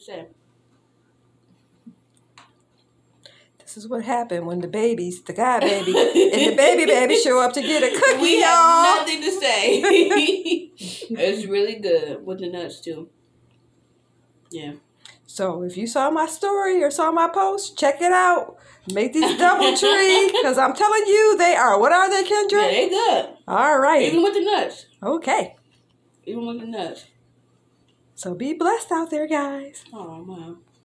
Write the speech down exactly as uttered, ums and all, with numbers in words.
Say. This is what happened when the babies, the guy baby and the baby baby show up to get a cookie, we y'all. have nothing to say. It's really good with the nuts too. Yeah. So if you saw my story or saw my post, check it out. Make these Doubletree, because I'm telling you, they are. What are they, Kendra? Yeah, they good. All right. Even with the nuts. Okay. Even with the nuts. So be blessed out there, guys. Oh, man.